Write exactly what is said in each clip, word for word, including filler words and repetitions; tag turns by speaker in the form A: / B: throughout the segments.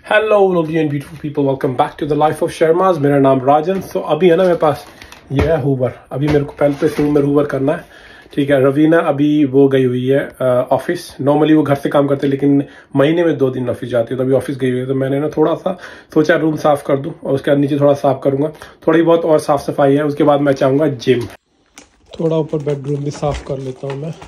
A: Hello lovely and beautiful people, welcome back to the life of Sharmas. मेरा नाम राजन। सो so, अभी है ना मेरे पास ये है हूवर। अभी मेरे को पहले से रूम में हूवर करना है, ठीक है। रवीना अभी वो गई हुई है ऑफिस। नॉर्मली वो घर से काम करते हैं लेकिन महीने में दो दिन ऑफिस जाती है, तो अभी ऑफिस गई हुई है। तो मैंने ना थोड़ा सा सोचा रूम साफ कर दूं और उसके बाद नीचे थोड़ा साफ करूंगा, थोड़ी बहुत और साफ सफाई है। उसके बाद मैं चाहूँगा जिम, थोड़ा ऊपर बेडरूम भी साफ कर लेता हूँ मैं।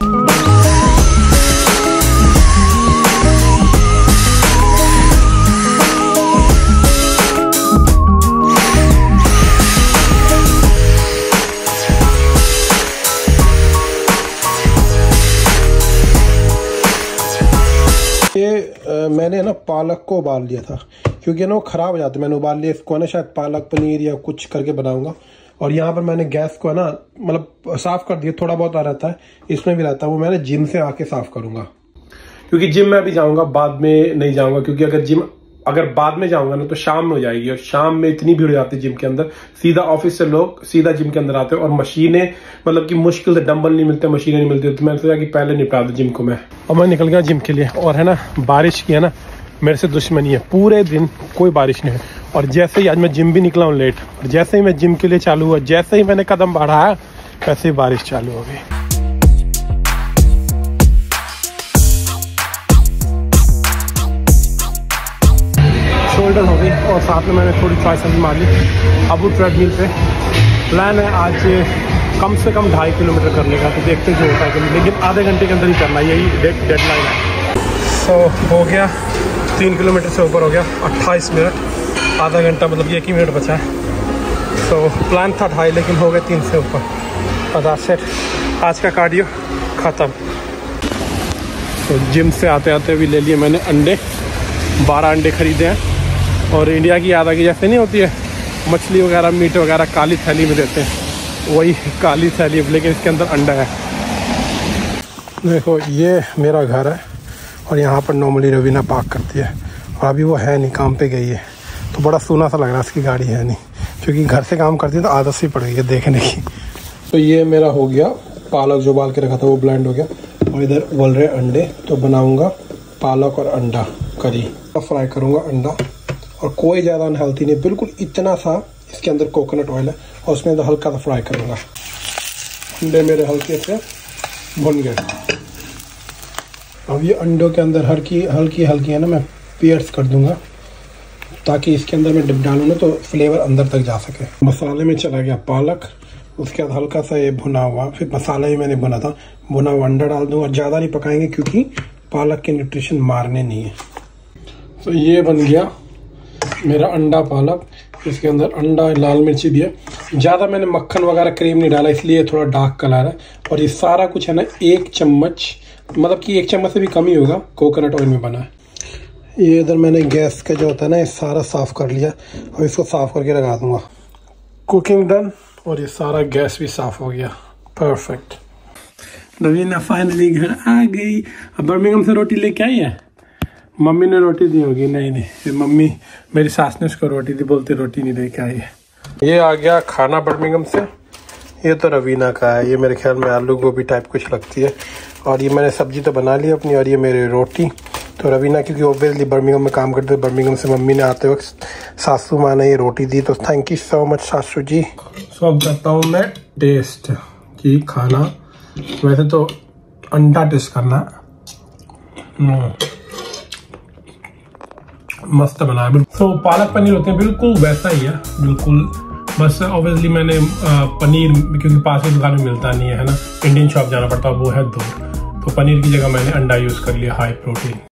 A: ये आ, मैंने ना पालक को उबाल लिया था क्योंकि ना वो ख़राब हो जाता है। मैंने उबाल लिया इसको ना, शायद पालक पनीर या कुछ करके बनाऊंगा। और यहाँ पर मैंने गैस को है ना मतलब साफ़ कर दिया, थोड़ा बहुत आ रहता है इसमें भी रहता है, वो मैंने जिम से आके साफ़ करूँगा। क्योंकि जिम में अभी जाऊँगा, बाद में नहीं जाऊँगा। क्योंकि अगर जिम अगर बाद में जाऊंगा ना तो शाम में हो जाएगी, और शाम में इतनी भीड़ हो जाती है जिम के अंदर। सीधा ऑफिस से लोग सीधा जिम के अंदर आते हैं और मशीनें मतलब कि मुश्किल से डंबल नहीं मिलते, मशीनें नहीं मिलती। तो मैंने सोचा कि पहले निपटा दूं जिम को मैं। और मैं निकल गया जिम के लिए। और है ना बारिश की है ना मेरे से दुश्मनी है, पूरे दिन कोई बारिश नहीं है। और जैसे ही आज मैं जिम भी निकला हूँ लेट, और जैसे ही मैं जिम के लिए चालू हुआ, जैसे ही मैंने कदम बढ़ाया वैसे ही बारिश चालू हो गई। शोल्डर हो गई और साथ में मैंने थोड़ी ट्राइसेप्स मार ली। अब वो ट्रेडमिल पे प्लान है आज कम से कम ढाई किलोमीटर करने का, तो देखते जो होता है, लेकिन आधे घंटे के अंदर ही करना है, यही डेडलाइन है। सो so, हो गया तीन किलोमीटर से ऊपर हो गया, अट्ठाईस मिनट, आधा घंटा मतलब एक ही मिनट बचा है। तो so, प्लान था ढाई लेकिन हो गए तीन से ऊपर। और सेट आज का कार्डियो ख़त्म। तो जिम से आते आते भी ले लिए मैंने अंडे, बारह अंडे खरीदे हैं। और इंडिया की याद आ गई, जैसे नहीं होती है मछली वगैरह मीट वगैरह काली थैली में देते हैं, वही काली थैली लेकिन इसके अंदर अंडा है। देखो ये मेरा घर है और यहाँ पर नॉर्मली रवीना पार्क करती है, और अभी वो है नहीं, काम पे गई है। तो बड़ा सूना सा लग रहा है, उसकी गाड़ी है नहीं, क्योंकि घर से काम करती है तो आदत सी पड़ गई है देखने की। तो ये मेरा हो गया पालक जो उबाल के रखा था वो ब्लेंड हो गया, और इधर उबल रहे अंडे। तो बनाऊँगा पालक और अंडा करी, फ्राई करूँगा अंडा। और कोई ज़्यादा अनहेल्थी नहीं, बिल्कुल इतना सा इसके अंदर कोकोनट ऑयल है, और उसमें अंदर हल्का सा फ्राई करूँगा। अंडे मेरे हल्के से भुन गए। अब ये अंडों के अंदर हल्की हल्की हल्की है ना मैं पियर्स कर दूंगा, ताकि इसके अंदर मैं डिप डालूँ ना तो फ्लेवर अंदर तक जा सके। मसाले में चला गया पालक, उसके बाद हल्का सा ये भुना हुआ, फिर मसाला ही मैंने भुना था, भुना हुआ अंडा डाल दूँगा। ज़्यादा नहीं पकाएंगे क्योंकि पालक के न्यूट्रिशन मारने नहीं है। तो ये बन गया मेरा अंडा पालक। इसके अंदर अंडा, लाल मिर्ची भी है। ज़्यादा मैंने मक्खन वगैरह क्रीम नहीं डाला, इसलिए थोड़ा डार्क कलर है। और ये सारा कुछ है ना एक चम्मच, मतलब कि एक चम्मच से भी कम ही होगा, कोकोनट ऑयल में बना है। ये इधर मैंने गैस का जो होता है ना ये सारा साफ़ कर लिया, और इसको साफ़ करके लगा दूँगा। कुकिंग डन, और ये सारा गैस भी साफ़ हो गया, परफेक्ट। रवीना फाइनली घर आ गई। अब बर्मिंघम से रोटी लेके आई है, मम्मी ने रोटी दी होगी। नहीं नहीं, मम्मी मेरी सास ने उसको रोटी दी, बोलते रोटी नहीं लेके आई है। ये आ गया खाना बर्मिंघम से। ये तो रवीना का है, ये मेरे ख्याल में आलू गोभी टाइप कुछ लगती है। और ये मैंने सब्जी तो बना ली अपनी, और ये मेरी रोटी। तो रवीना क्योंकि ओब्वियसली बर्मिंघम में काम करते, बर्मिंघम से मम्मी ने आते वक्त सासू माँ ने ये रोटी दी, तो थैंक यू सो मच सासू जी। सो अब करता हूँ मैं टेस्ट कि खाना, वैसे तो अंडा टेस्ट करना मस्त बना है। तो पालक पनीर होते हैं बिल्कुल वैसा ही है, बिल्कुल। बस ऑब्वियसली मैंने पनीर क्योंकि पास की दुकान में मिलता नहीं है, है ना, इंडियन शॉप जाना पड़ता है, वो है दूर। तो पनीर की जगह मैंने अंडा यूज़ कर लिया, हाई प्रोटीन।